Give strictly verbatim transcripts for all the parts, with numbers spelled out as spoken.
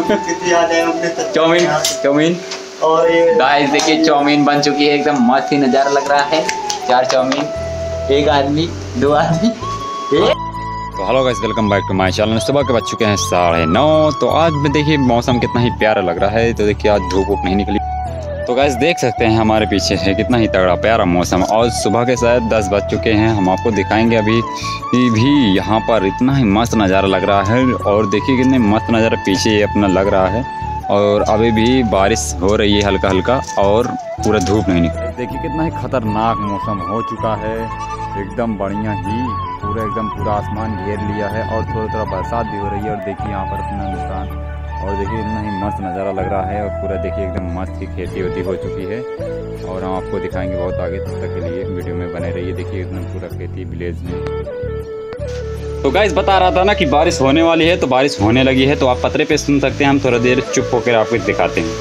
Chowmein chowmein और guys देखिए chowmein बन चुकी है, एकदम मस्त ही नज़ारा लग रहा है। चार चाउमीन, एक आदमी, दो आदमी। तो hello guys, welcome back to my channel. सुबह के बज चुके हैं साढ़े नौ। तो आज में देखिए मौसम कितना ही प्यारा लग रहा है। तो देखिए आज धूप वूप नहीं निकली। तो गाइस देख सकते हैं हमारे पीछे है कितना ही तगड़ा प्यारा मौसम। और सुबह के शायद दस बज चुके हैं। हम आपको दिखाएंगे अभी भी यहाँ पर इतना ही मस्त नज़ारा लग रहा है। और देखिए कितने मस्त नज़ारा पीछे अपना लग रहा है। और अभी भी बारिश हो रही है हल्का हल्का और पूरा धूप नहीं निकली। देखिए कितना ही खतरनाक मौसम हो चुका है, एकदम बढ़िया ही पूरा एकदम पूरा आसमान घेर लिया है। और थोड़ा थोड़ा बरसात भी हो रही है। और देखिए यहाँ पर अपना नुकसान और देखिए इतना ही मस्त नज़ारा लग रहा है। और पूरा देखिए एकदम मस्त की खेती होती हो चुकी है। और हम आपको दिखाएंगे बहुत आगे, तब तक के लिए वीडियो में बने रहिए। देखिए एकदम पूरा खेती विलेज में। तो गाइस बता रहा था ना कि बारिश होने वाली है, तो बारिश होने लगी है। तो आप पतरे पे सुन सकते हैं। हम थोड़ा देर चुप होकर आपको दिखाते हैं।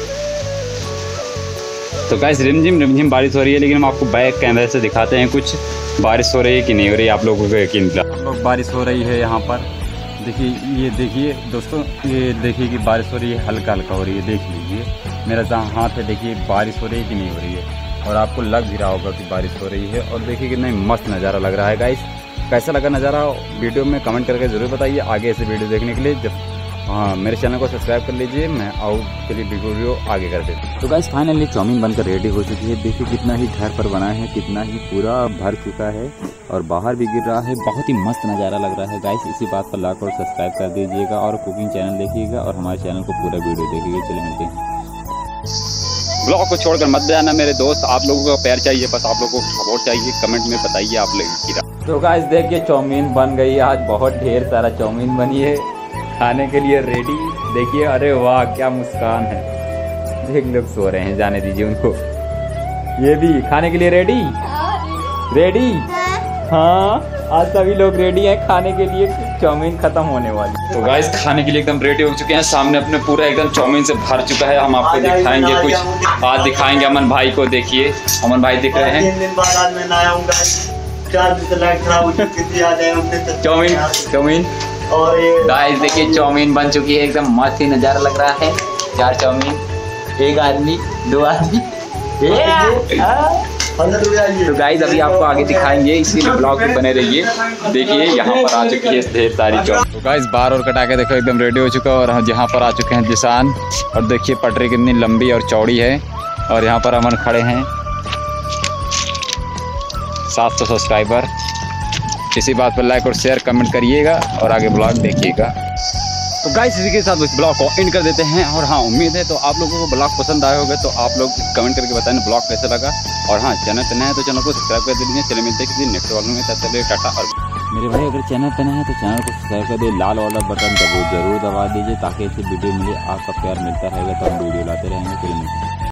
तो गाइस रिमझिम रिमझिम बारिश हो रही है, लेकिन हम आपको बैक कैमरे से दिखाते हैं कुछ बारिश हो रही है कि नहीं हो रही है, आप लोगों को यकीन दिला। आप लोग बारिश हो रही है यहाँ पर देखिए, ये देखिए दोस्तों, ये देखिए कि बारिश हो रही है, हल्का हल्का हो रही है। देख लीजिए मेरा जहाँ हाथ है, देखिए बारिश हो रही है कि नहीं हो रही है। और आपको लग भी रहा होगा कि बारिश हो रही है। और देखिए कितना मस्त नज़ारा लग रहा है। गाइस कैसा लगा नज़ारा वीडियो में कमेंट करके ज़रूर बताइए। आगे ऐसे वीडियो देखने के लिए जब हाँ मेरे चैनल को सब्सक्राइब कर लीजिए। मैं आउट के लिए वीडियो आगे कर देता हूँ। तो गाइस फाइनली चाउमीन बनकर रेडी हो चुकी है। देखिए कितना ही घर पर बना है, कितना ही पूरा भर चुका है और बाहर भी गिर रहा है। बहुत ही मस्त नज़ारा लग रहा है। गाइस इसी बात पर लाइक और सब्सक्राइब कर दीजिएगा और कुकिंग चैनल देखिएगा और हमारे चैनल को पूरा वीडियो देखिएगा। चलिए मिलते हैं। ब्लॉग को छोड़कर मत जाना मेरे दोस्त, आप लोगों को प्यार चाहिए, बस आप लोगों को सपोर्ट चाहिए। कमेंट में बताइए आप लोग। तो गाइस देखिए चाउमीन बन गई है। आज बहुत ढेर सारा चाउमीन बनी है, खाने के लिए रेडी। देखिए अरे वाह क्या मुस्कान है। एक लोग सो रहे हैं, जाने दीजिए उनको। ये भी खाने के लिए रेडी रेडी हाँ आज सभी लोग रेडी हैं खाने के लिए। चाउमीन खत्म होने वाली। तो गाइस खाने के लिए एकदम रेडी हो चुके हैं। सामने अपने पूरा एकदम चाउमीन से भर चुका है। हम आपको दिखाएंगे कुछ आज दिखाएंगे अमन भाई को। देखिए अमन भाई दिख रहे हैं। तीन दिन बाद आज मैं ना आऊंगा, चार दिन से लाइट खराब हो चुकी थी। आज आया हमने चाउमीन चाउमीन और ये गाइस देखिए चाउमीन बन चुकी है, एकदम मस्त ही नज़ारा लग रहा है। चार चाउमीन, एक आदमी, दो आदमी। तो गाइस अभी आपको आगे दिखाएंगे, इसीलिए ब्लॉग में बने रहिए। देखिए यहाँ पर आ चुकी है ढेर सारी चाउमीन। तो गाइस बार और कटा के देखो एकदम रेडी हो चुका है। और हम यहाँ पर आ चुके हैं जिसान। और देखिए पटरी कितनी लंबी और चौड़ी है। और यहाँ पर अमन खड़े हैं, सात सौ सब्सक्राइबर। इसी बात पर लाइक और शेयर कमेंट करिएगा और आगे ब्लॉग देखिएगा। तो गाइस इसी के साथ इस ब्लॉग को एंड कर देते हैं। और हाँ उम्मीद है तो आप लोगों को ब्लॉग पसंद आए होगा। तो आप लोग कमेंट करके बताएं ब्लॉग कैसा लगा। और हाँ चैनल पे नया है तो चैनल को सब्सक्राइब कर दीजिए। चले मिलते हैं किसी नेक्स्ट व्लॉग में। तब तक टाटा। और मेरे भाई अगर चैनल पे नया है तो चैनल को सब्सक्राइब कर दे, लाल वाला बटन दबो जरूर दबा दीजिए, ताकि ऐसी वीडियो मिले। आपका प्यार मिलता रहेगा तो हम वीडियो लाते रहेंगे। चलिए मिलते हैं।